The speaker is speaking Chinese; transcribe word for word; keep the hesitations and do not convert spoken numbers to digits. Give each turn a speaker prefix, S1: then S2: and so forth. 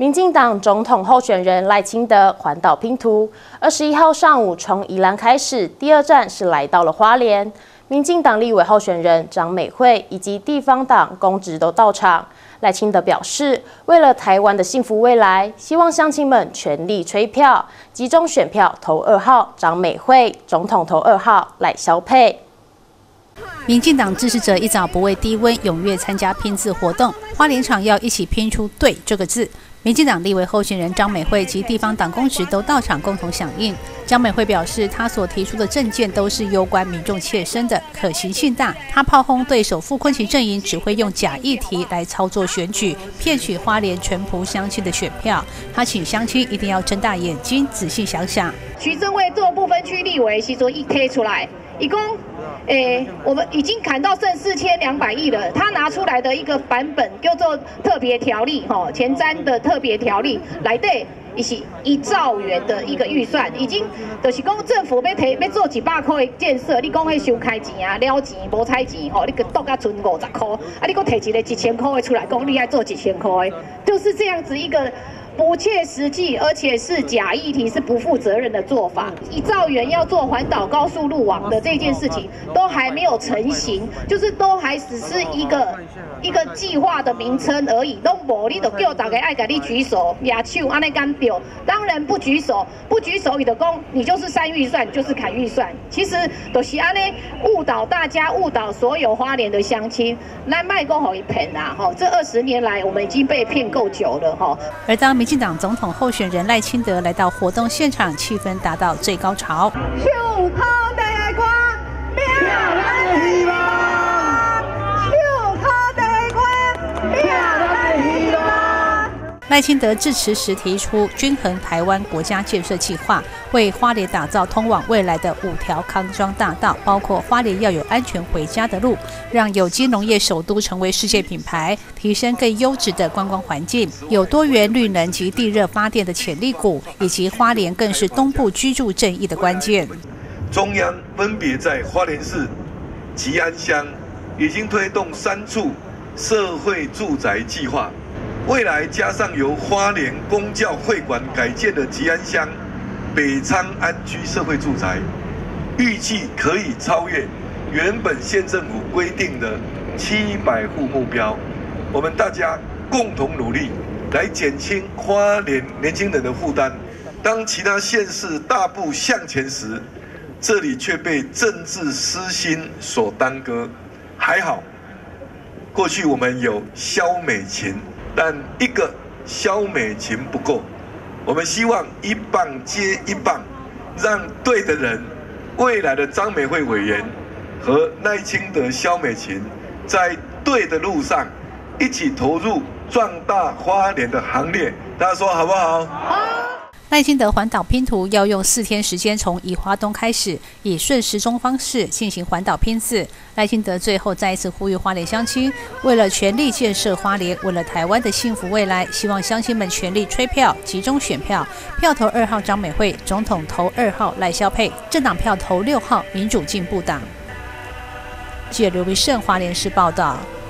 S1: 民进党总统候选人赖清德环岛拼图，二十一号上午从宜兰开始，第二站是来到了花莲。民进党立委候选人张美惠以及地方党公职都到场。赖清德表示，为了台湾的幸福未来，希望乡亲们全力催票，集中选票投二号张美惠，总统投二号赖萧配。
S2: 民进党支持者一早不畏低温，踊跃参加拼字活动。花莲场要一起拼出“对”这个字。民进党立委候选人张美惠及地方党公职都到场共同响应。张美惠表示，她所提出的政见都是攸关民众切身的，可行性大。她炮轰对手傅昆萁阵营只会用假议题来操作选举，骗取花莲全埔乡亲的选票。她请乡亲一定要睁大眼睛，仔细想想。
S3: 徐正伟做不分区立委时阵一推出来，一共。 诶，我们已经砍到剩四千两百亿了。他拿出来的一个版本叫做特别条例，哈，前瞻的特别条例来对，一是一兆元的一个预算，已经就是讲政府要提要做几百块的建设，你讲迄收开钱啊、了钱、无采钱，吼，你个剁甲存五十块，啊，你个提一个一千块的出来，讲你爱做一千块的，就是这样子一个。 不切实际，而且是假议题，是不负责任的做法。一兆元要做环岛高速路网的这件事情，都还没有成型，就是都还只是一个一个计划的名称而已。都无你都叫大家爱给你举手，亚手安尼干丢，当然不举手，不举手你的公，你就是删预算，就是砍预算。其实都是安尼误导大家，误导所有花莲的乡亲。那卖公好一盆啊，哈，这二十年来我们已经被骗够久了哈。
S2: 而当 民进党总统候选人赖清德来到活动现场，气氛达到最高潮。
S3: 手头地瓜，命咱希望；手头地瓜，命咱希望。
S2: 赖清德致辞时提出均衡台湾国家建设计划，为花莲打造通往未来的五条康庄大道，包括花莲要有安全回家的路，让有机农业首都成为世界品牌，提升更优质的观光环境，有多元绿能及地热发电的潜力股，以及花莲更是东部居住正义的关键。
S4: 中央分别在花莲市、吉安乡已经推动三处社会住宅计划。 未来加上由花莲公教会馆改建的吉安乡北昌安居社会住宅，预计可以超越原本县政府规定的七百户目标。我们大家共同努力，来减轻花莲年轻人的负担。当其他县市大步向前时，这里却被政治私心所耽搁。还好，过去我们有萧美琴。 但一个萧美琴不够，我们希望一棒接一棒，让对的人，未来的张美惠委员和赖清德、萧美琴，在对的路上一起投入壮大花莲的行列。大家说好不好？好。
S2: 赖清德环岛拼图要用四天时间，从宜花东开始，以顺时钟方式进行环岛拼字。赖清德最后再一次呼吁花莲乡亲，为了全力建设花莲，为了台湾的幸福未来，希望乡亲们全力催票，集中选票，票投二号张美惠，总统投二号赖萧配，政党票投六号民主进步党。记者刘维胜，花莲市报道。